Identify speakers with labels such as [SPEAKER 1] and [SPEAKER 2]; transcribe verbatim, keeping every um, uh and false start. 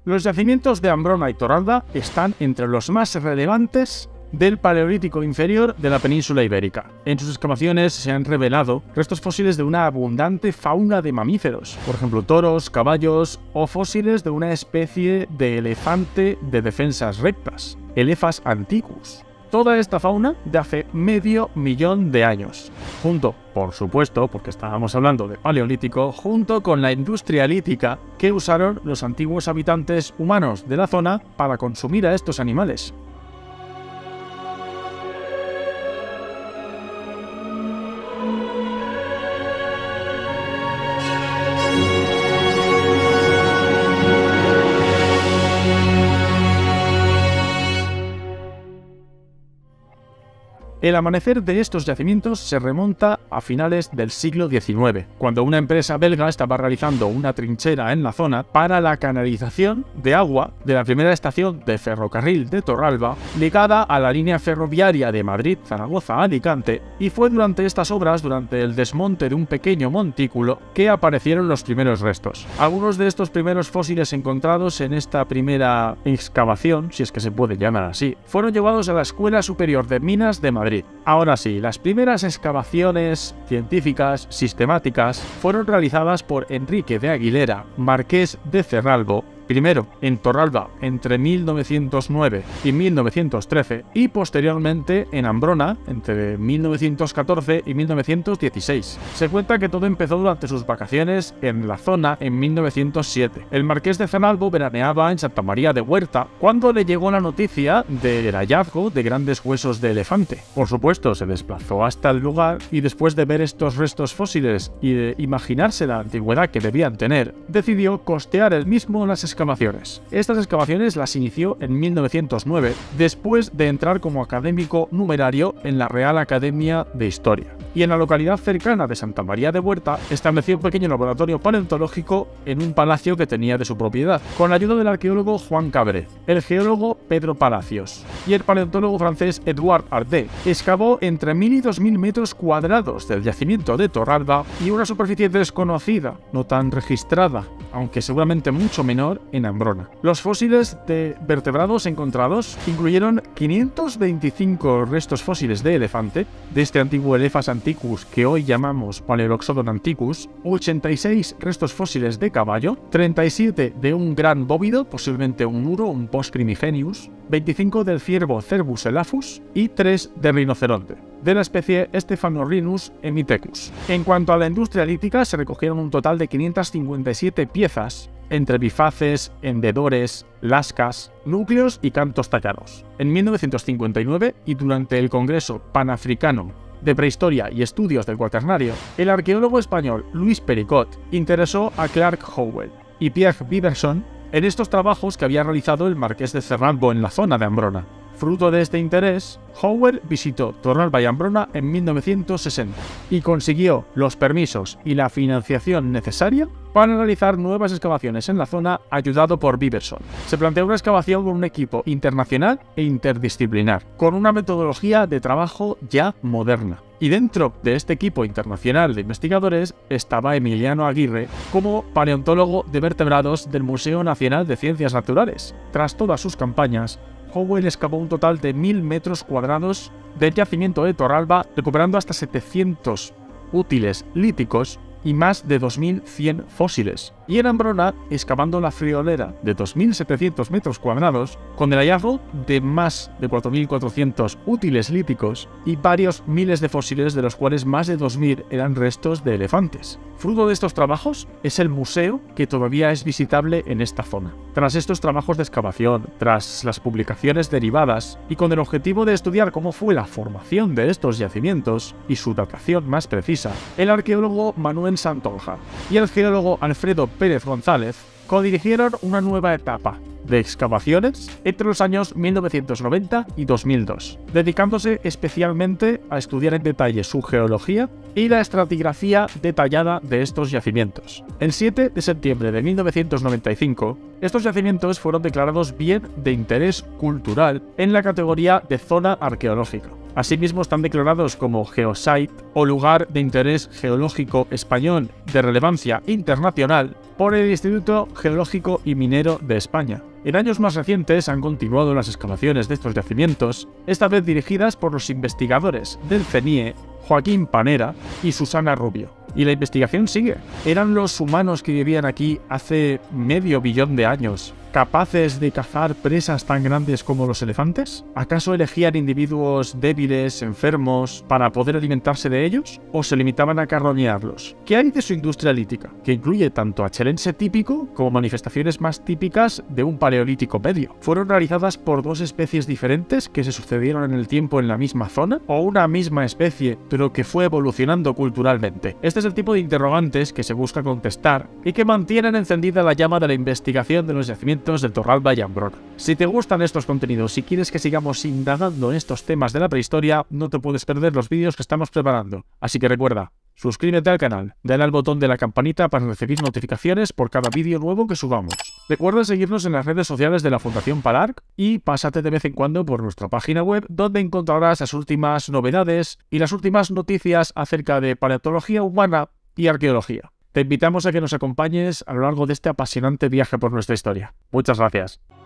[SPEAKER 1] Los yacimientos de Ambrona y Torralba están entre los más relevantes del Paleolítico inferior de la península ibérica. En sus excavaciones se han revelado restos fósiles de una abundante fauna de mamíferos, por ejemplo toros, caballos o fósiles de una especie de elefante de defensas rectas, Elephas antiquus. Toda esta fauna de hace medio millón de años, junto, por supuesto, porque estábamos hablando de Paleolítico, junto con la industria lítica que usaron los antiguos habitantes humanos de la zona para consumir a estos animales. El amanecer de estos yacimientos se remonta a finales del siglo diecinueve, cuando una empresa belga estaba realizando una trinchera en la zona para la canalización de agua de la primera estación de ferrocarril de Torralba, ligada a la línea ferroviaria de Madrid-Zaragoza-Alicante, y fue durante estas obras, durante el desmonte de un pequeño montículo, que aparecieron los primeros restos. Algunos de estos primeros fósiles encontrados en esta primera excavación, si es que se puede llamar así, fueron llevados a la Escuela Superior de Minas de Madrid. Ahora sí, las primeras excavaciones científicas sistemáticas fueron realizadas por Enrique de Aguilera, marqués de Cerralbo, primero en Torralba entre mil novecientos nueve y mil novecientos trece y posteriormente en Ambrona entre mil novecientos catorce y mil novecientos dieciséis. Se cuenta que todo empezó durante sus vacaciones en la zona en mil novecientos siete. El marqués de Cerralbo veraneaba en Santa María de Huerta cuando le llegó la noticia del hallazgo de grandes huesos de elefante. Por supuesto, se desplazó hasta el lugar y después de ver estos restos fósiles y de imaginarse la antigüedad que debían tener, decidió costear él mismo las excavaciones. Estas excavaciones las inició en mil novecientos nueve, después de entrar como académico numerario en la Real Academia de Historia. Y en la localidad cercana de Santa María de Huerta estableció un pequeño laboratorio paleontológico en un palacio que tenía de su propiedad, con la ayuda del arqueólogo Juan Cabré, el geólogo Pedro Palacios y el paleontólogo francés Edouard Ardet. Excavó entre mil y dos mil metros cuadrados del yacimiento de Torralba y una superficie desconocida, no tan registrada, aunque seguramente mucho menor, en Ambrona. Los fósiles de vertebrados encontrados incluyeron quinientos veinticinco restos fósiles de elefante, de este antiguo Elephas antiquus que hoy llamamos Paleoloxodon antiquus, ochenta y seis restos fósiles de caballo, treinta y siete de un gran bóvido, posiblemente un muro, un Posprimifenius, veinticinco del ciervo Cervus elaphus y tres de rinoceronte, de la especie Stephanorhinus hemithecus. En cuanto a la industria lítica, se recogieron un total de quinientas cincuenta y siete piezas, entre bifaces, hendedores, lascas, núcleos y cantos tallados. En mil novecientos cincuenta y nueve, y durante el Congreso Panafricano de Prehistoria y Estudios del Cuaternario, el arqueólogo español Luis Pericot interesó a Clark Howell y Pierre Viverson en estos trabajos que había realizado el marqués de Cerralbo en la zona de Ambrona. Fruto de este interés, Howell visitó Torralba y Ambrona en mil novecientos sesenta y consiguió los permisos y la financiación necesaria para realizar nuevas excavaciones en la zona, ayudado por Viverson. Se planteó una excavación con un equipo internacional e interdisciplinar, con una metodología de trabajo ya moderna. Y dentro de este equipo internacional de investigadores estaba Emiliano Aguirre como paleontólogo de vertebrados del Museo Nacional de Ciencias Naturales. Tras todas sus campañas, Howell excavó un total de mil metros cuadrados del yacimiento de Torralba, recuperando hasta setecientos útiles líticos y más de dos mil cien fósiles. Y en Ambrona, excavando la friolera de dos mil setecientos metros cuadrados, con el hallazgo de más de cuatro mil cuatrocientos útiles líticos y varios miles de fósiles, de los cuales más de dos mil eran restos de elefantes. Fruto de estos trabajos es el museo que todavía es visitable en esta zona. Tras estos trabajos de excavación, tras las publicaciones derivadas y con el objetivo de estudiar cómo fue la formación de estos yacimientos y su datación más precisa, el arqueólogo Manuel Santonja y el geólogo Alfredo Pérez González codirigieron una nueva etapa de excavaciones entre los años mil novecientos noventa y dos mil dos, dedicándose especialmente a estudiar en detalle su geología y la estratigrafía detallada de estos yacimientos. El siete de septiembre de mil novecientos noventa y cinco, estos yacimientos fueron declarados bien de interés cultural en la categoría de zona arqueológica. Asimismo están declarados como Geosite o lugar de interés geológico español de relevancia internacional por el Instituto Geológico y Minero de España. En años más recientes han continuado las excavaciones de estos yacimientos, esta vez dirigidas por los investigadores del C N I E, Joaquín Panera y Susana Rubio. Y la investigación sigue. ¿Eran los humanos que vivían aquí hace medio billón de años capaces de cazar presas tan grandes como los elefantes? ¿Acaso elegían individuos débiles, enfermos, para poder alimentarse de ellos? ¿O se limitaban a carroñearlos? ¿Qué hay de su industria lítica? Que incluye tanto achelense típico como manifestaciones más típicas de un paleolítico medio. ¿Fueron realizadas por dos especies diferentes que se sucedieron en el tiempo en la misma zona? ¿O una misma especie, pero que fue evolucionando culturalmente? Este es el tipo de interrogantes que se busca contestar y que mantienen encendida la llama de la investigación de los yacimientos del Torralba y Ambrona. Si te gustan estos contenidos y quieres que sigamos indagando en estos temas de la prehistoria, no te puedes perder los vídeos que estamos preparando. Así que recuerda, suscríbete al canal, dale al botón de la campanita para recibir notificaciones por cada vídeo nuevo que subamos. Recuerda seguirnos en las redes sociales de la Fundación Palarc y pásate de vez en cuando por nuestra página web, donde encontrarás las últimas novedades y las últimas noticias acerca de paleontología humana y arqueología. Te invitamos a que nos acompañes a lo largo de este apasionante viaje por nuestra historia. Muchas gracias.